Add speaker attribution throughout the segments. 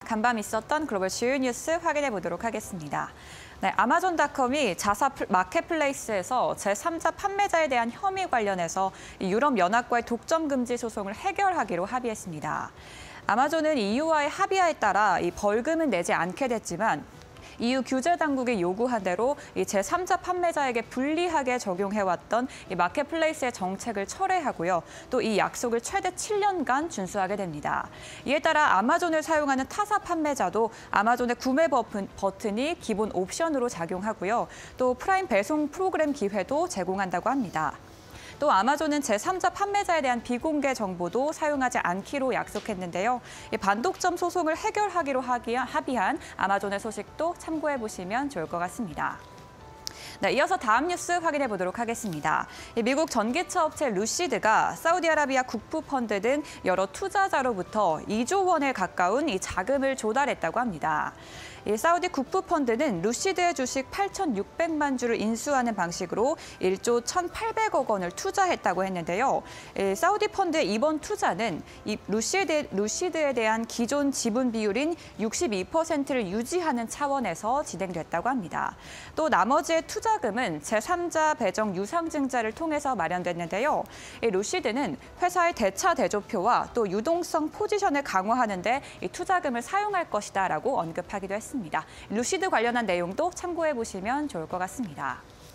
Speaker 1: 간밤 있었던 글로벌 주요 뉴스 확인해 보도록 하겠습니다. 네, 아마존닷컴이 자사 마켓플레이스에서 제3자 판매자에 대한 혐의 관련해서 유럽연합과의 독점 금지 소송을 해결하기로 합의했습니다. 아마존은 EU와의 합의에 따라 이 벌금은 내지 않게 됐지만 EU 규제 당국이 요구한 대로 이 제3자 판매자에게 불리하게 적용해왔던 이 마켓플레이스의 정책을 철회하고요. 또 이 약속을 최대 7년간 준수하게 됩니다. 이에 따라 아마존을 사용하는 타사 판매자도 아마존의 구매 버튼이 기본 옵션으로 작용하고요. 또 프라임 배송 프로그램 기회도 제공한다고 합니다. 또 아마존은 제3자 판매자에 대한 비공개 정보도 사용하지 않기로 약속했는데요. 반독점 소송을 해결하기로 합의한 아마존의 소식도 참고해 보시면 좋을 것 같습니다. 네, 이어서 다음 뉴스 확인해 보도록 하겠습니다. 미국 전기차 업체 루시드가 사우디아라비아 국부펀드 등 여러 투자자로부터 2조 원에 가까운 이 자금을 조달했다고 합니다. 이 사우디 국부펀드는 루시드의 주식 8,600만 주를 인수하는 방식으로 1조 1,800억 원을 투자했다고 했는데요. 사우디 펀드의 이번 투자는 이 루시드에 대한 기존 지분 비율인 62%를 유지하는 차원에서 진행됐다고 합니다. 또 나머지의 투자금은 제3자 배정 유상증자를 통해서 마련됐는데요. 루시드는 회사의 대차 대조표와 또 유동성 포지션을 강화하는 데 이 투자금을 사용할 것이다라고 언급하기도 했습니다. 루시드 관련한 내용도 참고해 보시면 좋을 것 같습니다.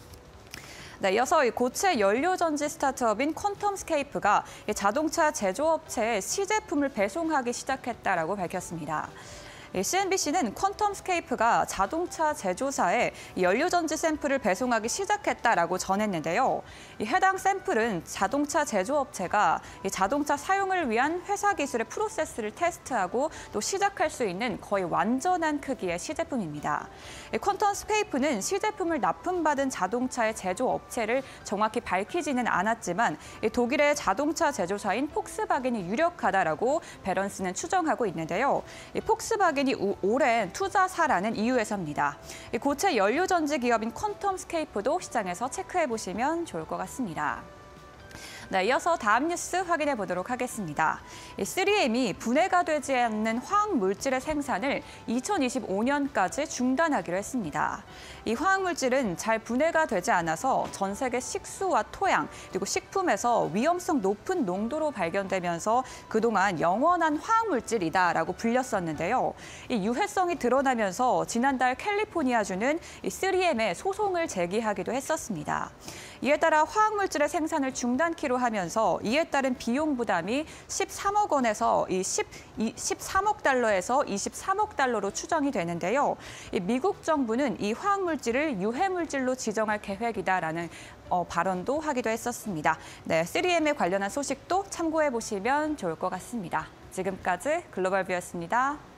Speaker 1: 네, 이어서 고체 연료전지 스타트업인 퀀텀스케이프가 자동차 제조업체에 시제품을 배송하기 시작했다라고 밝혔습니다. CNBC는 퀀텀스케이프가 자동차 제조사에 연료전지 샘플을 배송하기 시작했다라고 전했는데요. 해당 샘플은 자동차 제조업체가 자동차 사용을 위한 회사 기술의 프로세스를 테스트하고 또 시작할 수 있는 거의 완전한 크기의 시제품입니다. 퀀텀스케이프는 시제품을 납품받은 자동차의 제조업체를 정확히 밝히지는 않았지만 독일의 자동차 제조사인 폭스바겐이 유력하다라고 배런스는 추정하고 있는데요. 폭스바겐이 오랜 투자사라는 이유에서입니다. 고체 연료전지 기업인 퀀텀스케이프도 시장에서 체크해 보시면 좋을 것 같습니다. 네, 이어서 다음 뉴스 확인해 보도록 하겠습니다. 3M이 분해가 되지 않는 화학물질의 생산을 2025년까지 중단하기로 했습니다. 이 화학물질은 잘 분해가 되지 않아서 전 세계 식수와 토양, 그리고 식품에서 위험성 높은 농도로 발견되면서 그동안 영원한 화학물질이다라고 불렸었는데요. 이 유해성이 드러나면서 지난달 캘리포니아주는 3M에 소송을 제기하기도 했었습니다. 이에 따라 화학물질의 생산을 중단키로 하면서 이에 따른 비용 부담이 13억 원에서 13억 달러에서 23억 달러로 추정이 되는데요. 미국 정부는 이 화학물질을 유해물질로 지정할 계획이다라는 발언도 하기도 했었습니다. 네, 3M에 관련한 소식도 참고해 보시면 좋을 것 같습니다. 지금까지 글로벌 뷰였습니다.